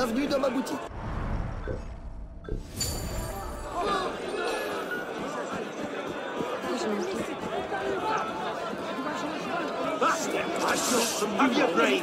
Bienvenue dans ma boutique. Have your brain.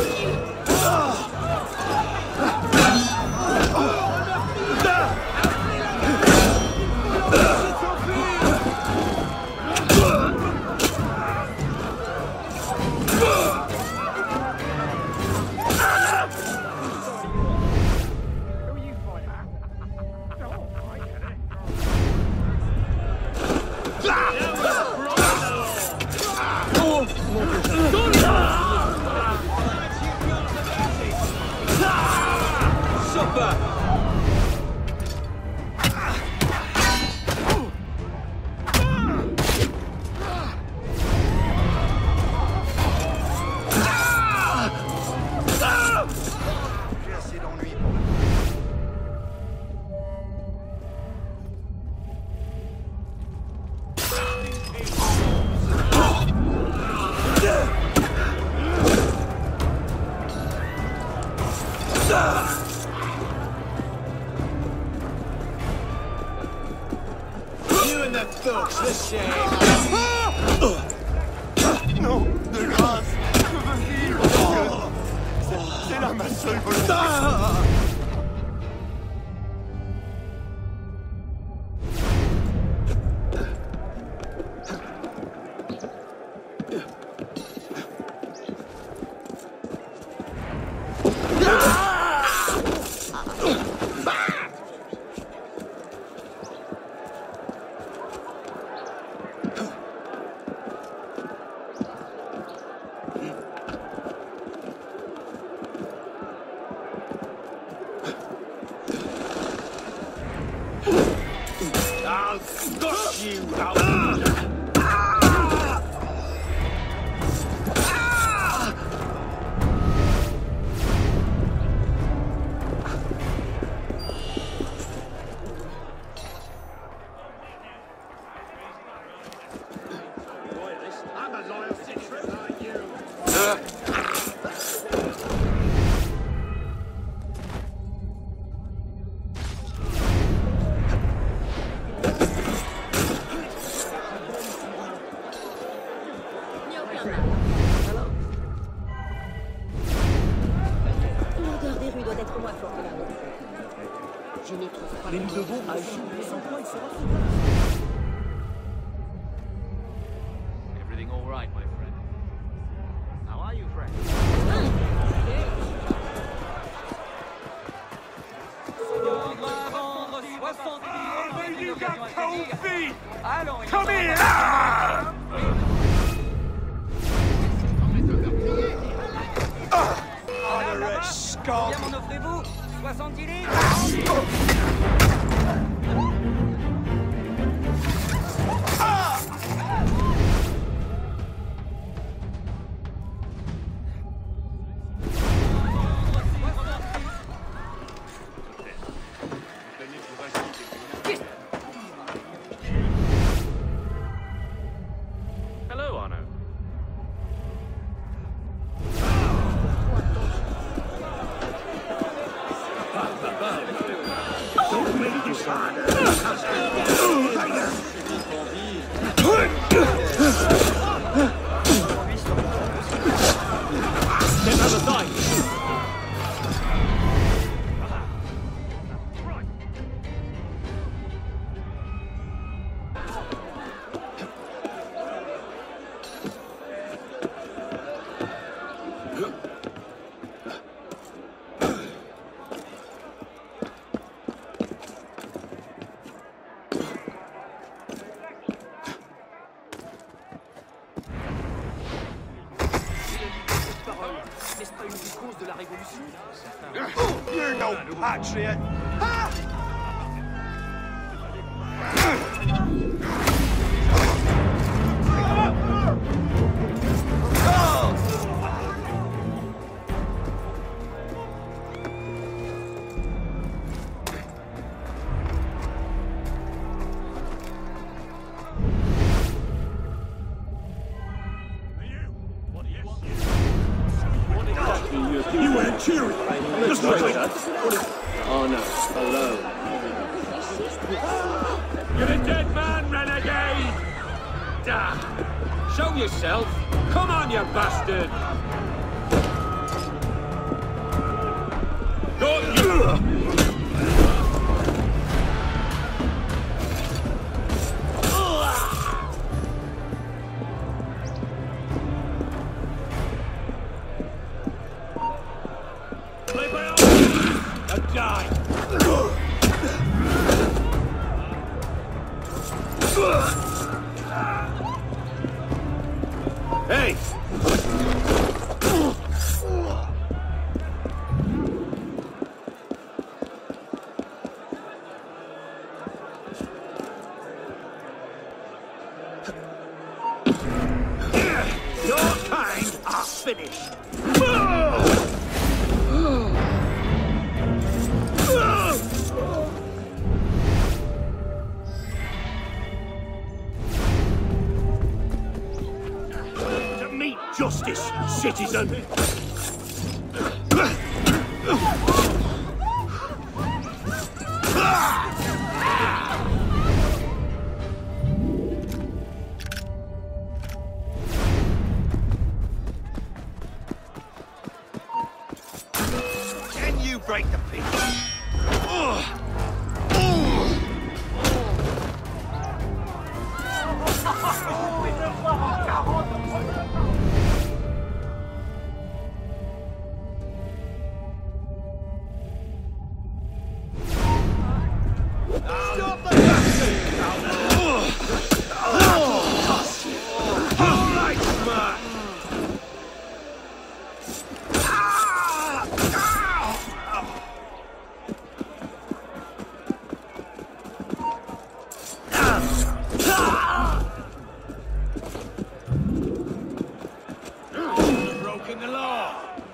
Non, de grâce, je veux vivre. C'est là ma seule volonté. L'odeur des rues doit être moins forte là. Je n'y trouve pas. Mais nous devons agir sans quoi il sera fini. Everything all right, my friend? How are you, friend? You got cold feet! Allons, Come here! le reste, combien m'en offrez-vous? 70 livres? Hello, Arno. N'est-ce pas une des causes de la révolution? You're no patriot! Ha! You weren't cheering. Just look like Arno, alone. You're a dead man, renegade! Damn! Show yourself! Come on, you bastard! Got you! Play by all means and die! Hey! Your kind are finished! To meet justice, citizen! Can you break the peace? Stop the all right, smart! Broken the law!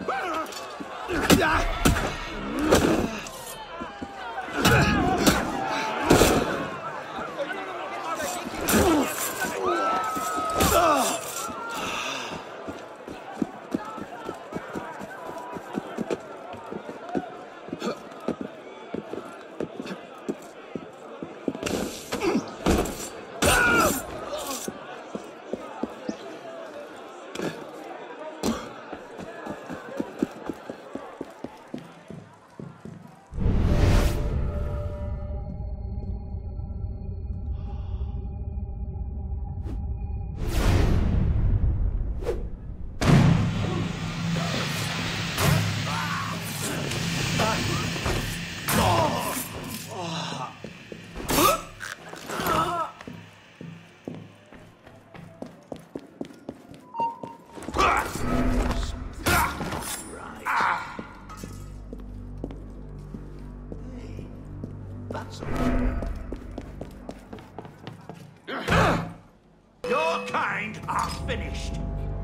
Your kind are finished.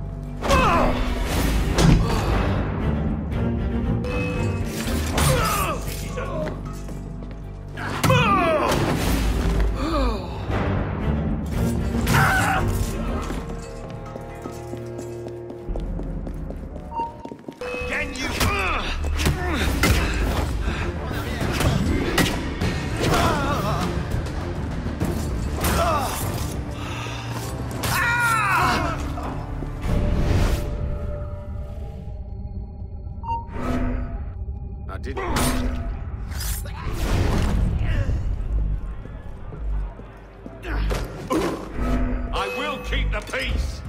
Can you? I didn't. I will keep the peace.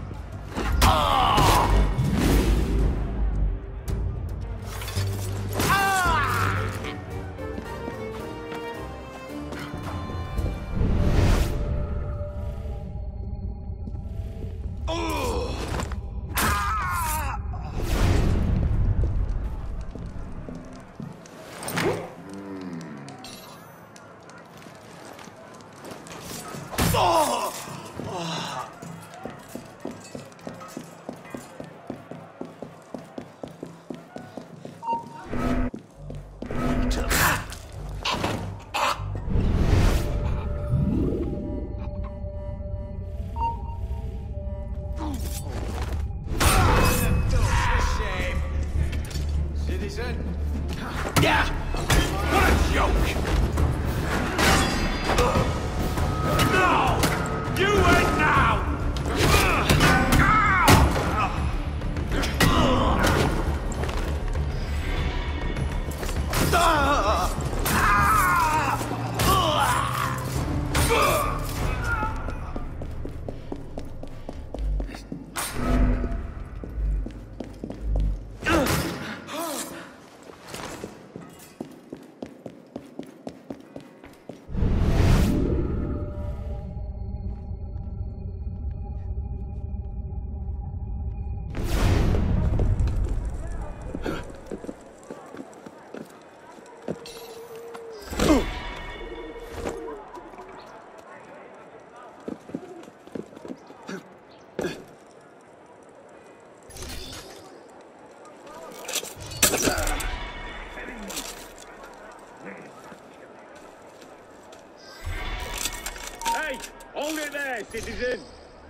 there, citizen.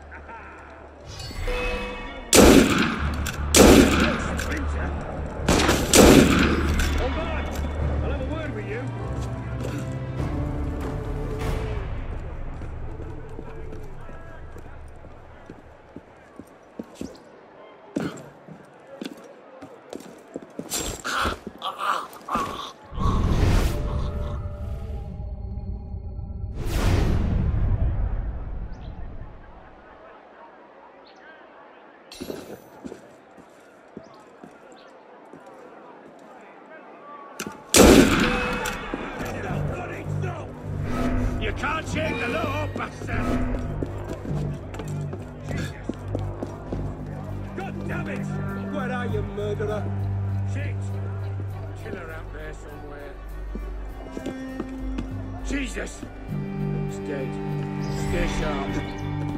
Hold on. I'll have a word with you. You can't shake the law, bastard! God damn it! Where are you, murderer? Shit! Killer out there somewhere. Jesus! He's dead. Stay sharp.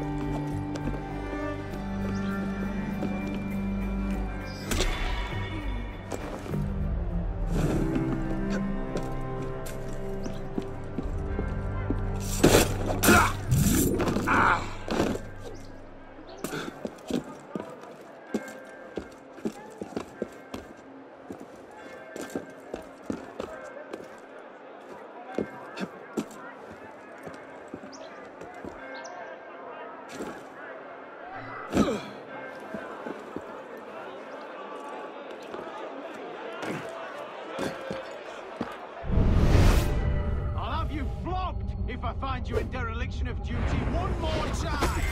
If I find you in dereliction of duty one more time!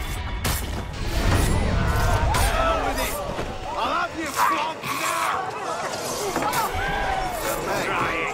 Hell with it! I'll have you flogged now! Try it!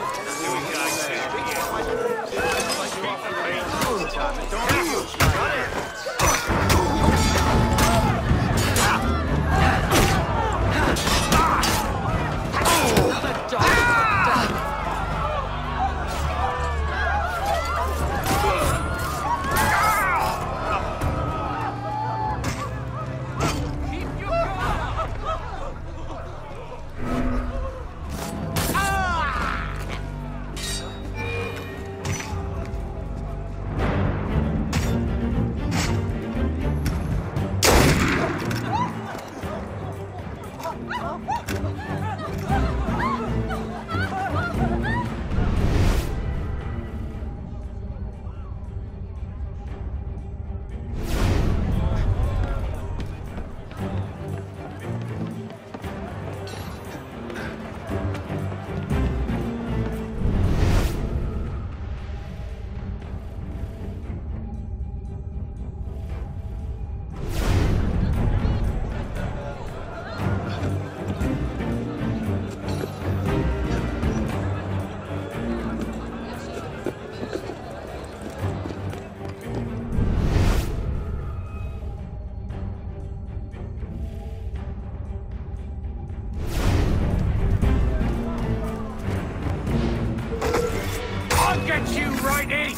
Get you right in!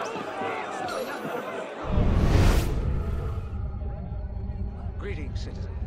Greetings, citizen.